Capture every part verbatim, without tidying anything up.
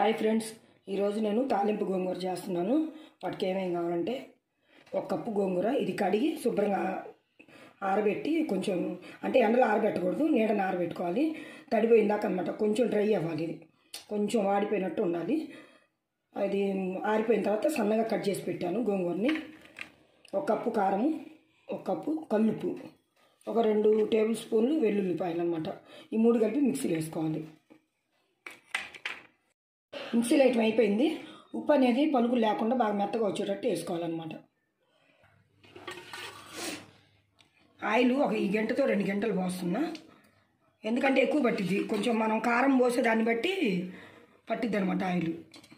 Hi friends, ఈరోజు నేను తాలింపు గోంగూర చేస్తున్నాను. వాటికి ఏమేమి కావాలంటే ఒక కప్పు గోంగూర, ఇది కడిగి శుభ్రంగా ఆరబెట్టి, కొంచెం అంటే ఎండలో ఆరబెట్టకూడదు, నీడని ఆరబెట్టుకోవాలి. తడిపోయిందాక అనమాట, కొంచెం డ్రై అవ్వాలి. ఇది కొంచెం వాడిపోయినట్టు ఉండాలి. అది ఆరిపోయిన తర్వాత సన్నగా కట్ చేసి పెట్టాను గోంగూరని. ఒక కప్పు కారము, ఒక కప్పు కల్లుప్పు, ఒక రెండు టేబుల్ స్పూన్లు వెల్లుల్లిపాయలు అనమాట. ఈ మూడు కలిపి మిక్సీలో వేసుకోవాలి. మిక్సీలో ఐటమ్ అయిపోయింది. ఉప్పు అనేది పలుకులు లేకుండా బాగా మెత్తగా వచ్చేటట్టు వేసుకోవాలన్నమాట. ఆయిల్ ఒక ఈ గంటతో రెండు గంటలు పోస్తున్నా, ఎందుకంటే ఎక్కువ పట్టిద్ది. కొంచెం మనం కారం పోసే దాన్ని బట్టి పట్టిద్ది అనమాట ఆయిల్.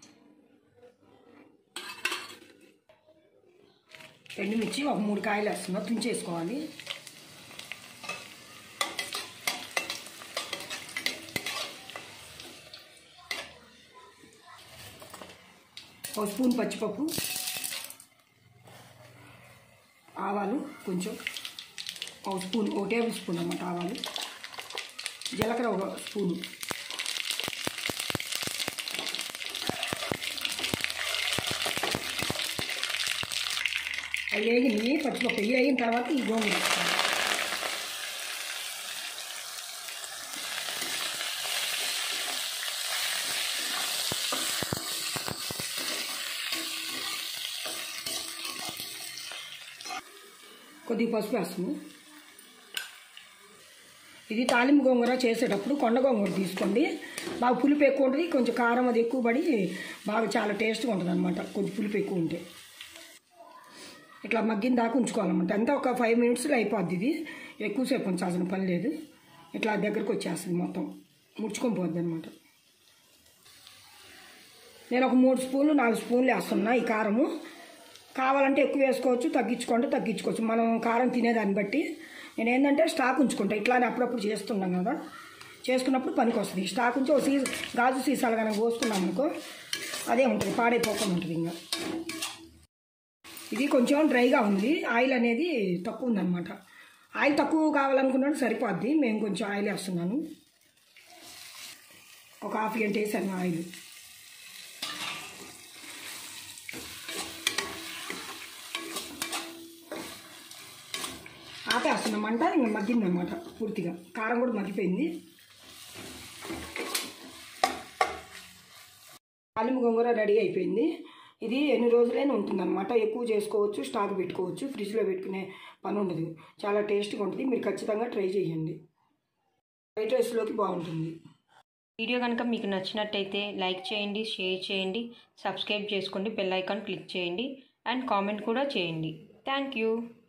ఎండుమిర్చి ఒక మూడు కాయలు వేస్తున్నా, తుంచేసుకోవాలి. ఒక స్పూన్ పచ్చిపప్పు, ఆవాలు కొంచెం, ఒక స్పూన్ ఒక టేబుల్ స్పూన్ అన్నమాట ఆవాలు, జీలకర్ర ఒక స్పూను, అవి వేగినాయి. పచ్చిపప్పు ఇవి వేగిన తర్వాత ఈ గోంగూర వేసుకోవాలి. కొద్దిగా పసుపు వేస్తాము. ఇది తాలింపు గోంగూర చేసేటప్పుడు కొండ గోంగూర తీసుకోండి. బాగా పులుపు ఎక్కువ ఉంటుంది, కొంచెం కారం అది ఎక్కువ పడి బాగా చాలా టేస్ట్గా ఉంటుంది అనమాట. కొంచెం పులుపు ఎక్కువ ఉంటే ఇట్లా మగ్గిన దాకా ఉంచుకోవాలన్నమాట. అంతా ఒక ఫైవ్ మినిట్స్లో అయిపోద్ది. ఇది ఎక్కువసేపు ఉంచాల్సిన పని లేదు. ఇట్లా దగ్గరకు వచ్చేస్తుంది, మొత్తం ముడుచుకొని పోద్ది అనమాట. నేను ఒక మూడు స్పూన్లు నాలుగు స్పూన్లు వేస్తున్నా ఈ కారము. కావాలంటే ఎక్కువ వేసుకోవచ్చు, తగ్గించుకుంటే తగ్గించుకోవచ్చు, మనం కారం తినేదాన్ని బట్టి. నేను ఏంటంటే స్టాక్ ఉంచుకుంటా, ఇట్లానే అప్పుడప్పుడు చేస్తున్నాం కదా, చేసుకున్నప్పుడు పనికి వస్తుంది. స్టాక్ ఉంచి ఒక సీ గాజు సీసాలు కనుక పోసుకున్నాం అనుకో, అదే ఉంటుంది, పాడైపోకుండా ఉంటుంది. ఇంకా ఇది కొంచెం డ్రైగా ఉంది, ఆయిల్ అనేది తక్కువ ఉందన్నమాట. ఆయిల్ తక్కువ కావాలనుకున్నాడు సరిపోద్ది. మేము కొంచెం ఆయిల్ వేస్తున్నాను, ఒక హాఫ్ గంట వేసాను ఆయిల్. ఆపేస్తున్నామంట, ఇంకా మగ్గిందనమాట పూర్తిగా. కారం కూడా మగ్గిపోయింది. తాలింపు గోంగూర రెడీ అయిపోయింది. ఇది ఎన్ని రోజులైనా ఉంటుందన్నమాట. ఎక్కువ చేసుకోవచ్చు, స్టాక్ పెట్టుకోవచ్చు, ఫ్రిడ్జ్లో పెట్టుకునే పని ఉండదు. చాలా టేస్ట్గా ఉంటుంది. మీరు ఖచ్చితంగా ట్రై చేయండి, ఫ్రైడ్ రైస్లోకి బాగుంటుంది. వీడియో కనుక మీకు నచ్చినట్టయితే లైక్ చేయండి, షేర్ చేయండి, సబ్స్క్రైబ్ చేసుకోండి, బెల్ ఐకాన్ క్లిక్ చేయండి, అండ్ కామెంట్ కూడా చేయండి. Thank you.